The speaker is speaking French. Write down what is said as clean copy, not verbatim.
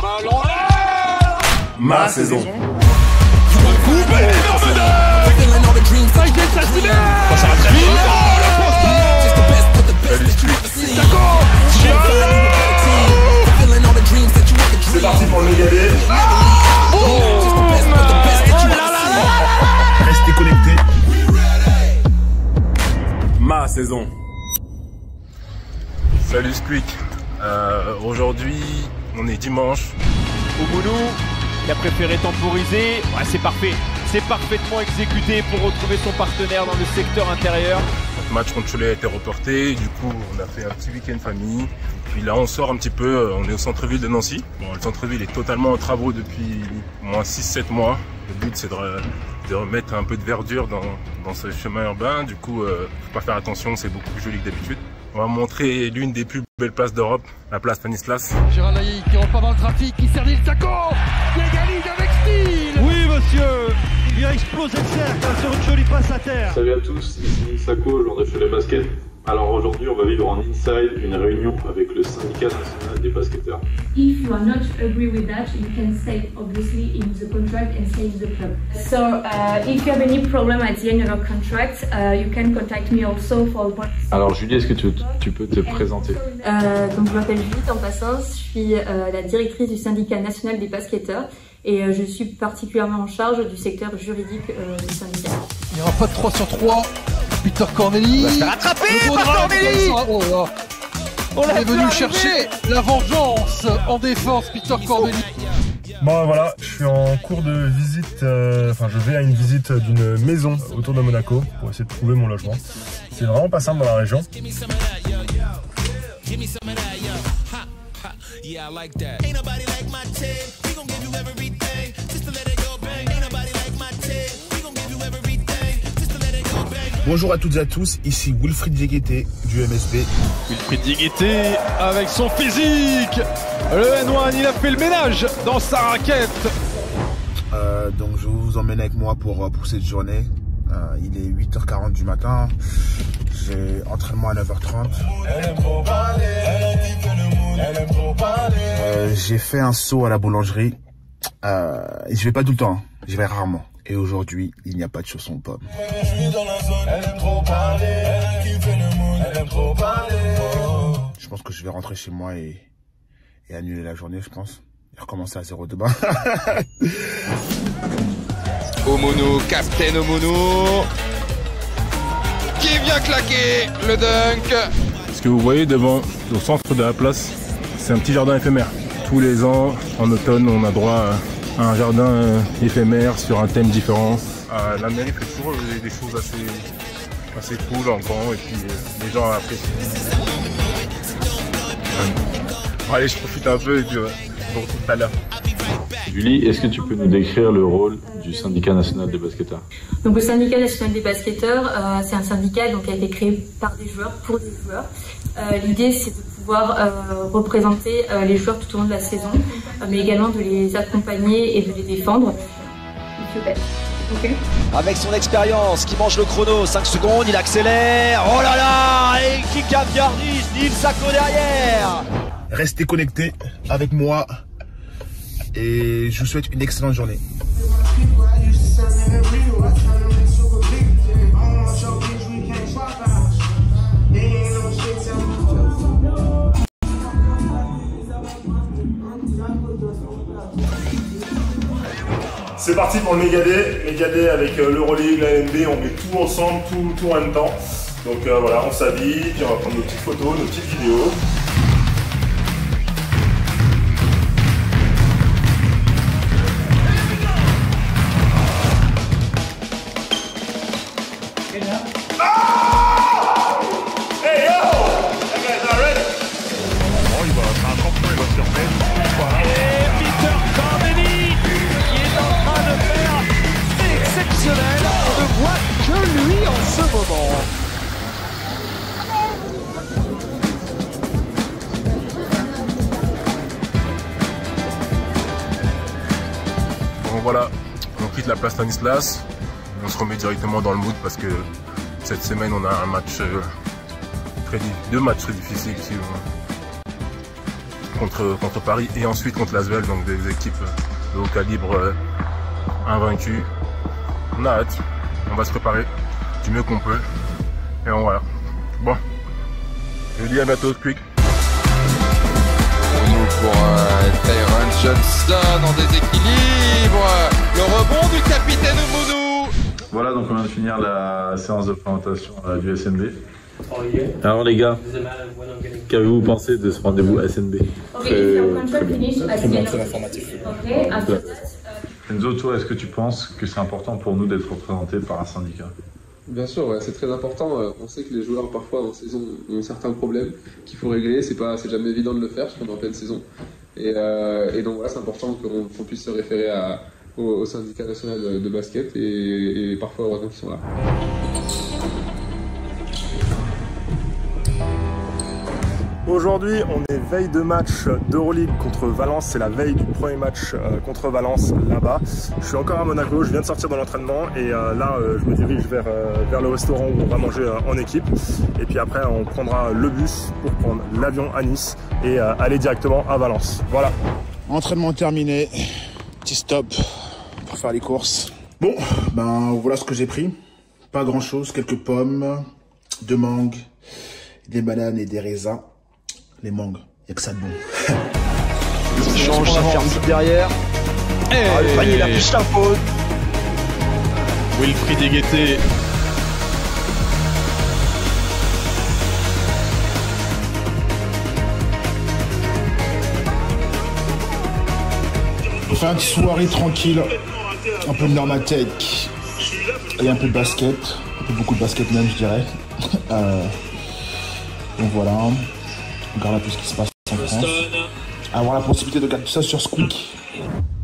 Ma saison. C'est parti pour le Mégadé. Restez connectés. Ma saison. Salut Squeak. Aujourd'hui, on est dimanche. Oumoulou, il a préféré temporiser. Ouais, c'est parfait. C'est parfaitement exécuté pour retrouver son partenaire dans le secteur intérieur. Le match contre Cholet a été reporté. Du coup, on a fait un petit week-end famille. Puis là, on sort un petit peu. On est au centre-ville de Nancy. Bon, le centre-ville est totalement en travaux depuis au moins 6-7 mois. Le but, c'est de remettre un peu de verdure dans ce chemin urbain. Du coup, faut pas faire attention, c'est beaucoup plus joli que d'habitude. On va montrer l'une des plus belles places d'Europe, la place Stanislas. Gérard Laïc qui repart dans le trafic, qui sert le Sako, qui égalise avec style. Oui monsieur, il vient exploser le cercle sur une jolie passe à terre. Salut à tous, ici Sako, joueur de Cholet Basket. Alors aujourd'hui, on va vivre en inside une réunion avec le syndicat national des basketteurs. If you are not agree with that, you can say obviously in the contract and say the club. So if you have any problem at the end of your contract, you can contact me also for. Alors Julie, est-ce que tu peux te présenter? Donc je m'appelle Julie Tampassin, je suis la directrice du syndicat national des basketteurs et je suis particulièrement en charge du secteur juridique du syndicat. Il n'y aura pas de 3 sur 3. Peter Corneli. Il va se faire attraper par Corneli. On est venu chercher la vengeance en défense, Peter Corneli. Bon voilà, je suis en cours de visite, je vais à une visite d'une maison autour de Monaco pour essayer de trouver mon logement. C'est vraiment pas simple dans la région. Bonjour à toutes et à tous, ici Wilfried Diégueté du MSB. Wilfried Diégueté avec son physique. Le N1, il a fait le ménage dans sa raquette. Donc je vous emmène avec moi pour cette journée. Il est 8h40 du matin. J'ai entraînement à 9h30. J'ai fait un saut à la boulangerie. Je vais pas tout le temps, je vais rarement. Et aujourd'hui, il n'y a pas de chaussons pommes. Je pense que je vais rentrer chez moi et annuler la journée, je pense. Et recommencer à 0 demain. Oumoulou, Captain Oumoulou, qui vient claquer le dunk. Ce que vous voyez devant, au centre de la place, c'est un petit jardin éphémère. Tous les ans, en automne, on a droit à un jardin éphémère sur un thème différent. La mairie fait toujours des choses assez cool en grand et puis les gens apprécient. Bon, allez, je profite un peu et puis on se retrouve tout à l'heure. Julie, est-ce que tu peux nous décrire le rôle du syndicat national des basketteurs? Donc le syndicat national des basketteurs, c'est un syndicat qui a été créé par des joueurs, pour des joueurs. L'idée c'est de pouvoir représenter les joueurs tout au long de la saison, mais également de les accompagner et de les défendre. Okay. Avec son expérience, qui mange le chrono, 5 secondes, il accélère, oh là là, et qui garnisse, Nil Sako derrière. Restez connectés avec moi et je vous souhaite une excellente journée. C'est parti pour le Mégadé avec l'Euroleague, la NBA, on met tout ensemble, tout en même temps. Donc voilà, on s'habille, puis on va prendre nos petites photos, nos petites vidéos. Donc voilà, on quitte la place Stanislas, on se remet directement dans le mood parce que cette semaine on a un match deux matchs très difficiles ici. contre Paris et ensuite contre l'Asvel, donc des équipes de haut calibre invaincues. On a hâte, on va se préparer du mieux qu'on peut et voilà. Bon, je vous dis à bientôt, quick. Pour Tyron Johnson en déséquilibre, le rebond du capitaine Oumounou. Voilà, donc on vient de finir la séance de présentation du SNB. Alors les gars, qu'avez-vous pensé de ce rendez-vous SNB? Très bien, très informatif. Enzo, toi, est-ce que tu penses que c'est important pour nous d'être représentés par un syndicat? Bien sûr, ouais, c'est très important. On sait que les joueurs parfois en saison ont certains problèmes qu'il faut régler. C'est jamais évident de le faire parce qu'on est en pleine saison. Et donc voilà, c'est important qu'on puisse se référer au syndicat national de basket et parfois heureusement qu'ils sont là. Aujourd'hui, on est veille de match d'Euroleague contre Valence. C'est la veille du premier match contre Valence là-bas. Je suis encore à Monaco, je viens de sortir de l'entraînement et là, je me dirige vers le restaurant où on va manger en équipe. Et puis après, on prendra le bus pour prendre l'avion à Nice et aller directement à Valence. Voilà. Entraînement terminé. Petit stop pour faire les courses. Bon, ben voilà ce que j'ai pris. Pas grand-chose, quelques pommes, 2 mangues, des bananes et des raisins. Les mangues, il n'y a que ça de bon. Il change, ça ferme vite derrière. Le panier, il a plus la faute. Wilfried Igueté. On fait une petite soirée tranquille, un peu de Normatech et un peu de basket, un peu beaucoup de basket même je dirais. Donc voilà. On regarde un peu ce qui se passe en France. Avoir la possibilité de regarder tout ça sur Squeak.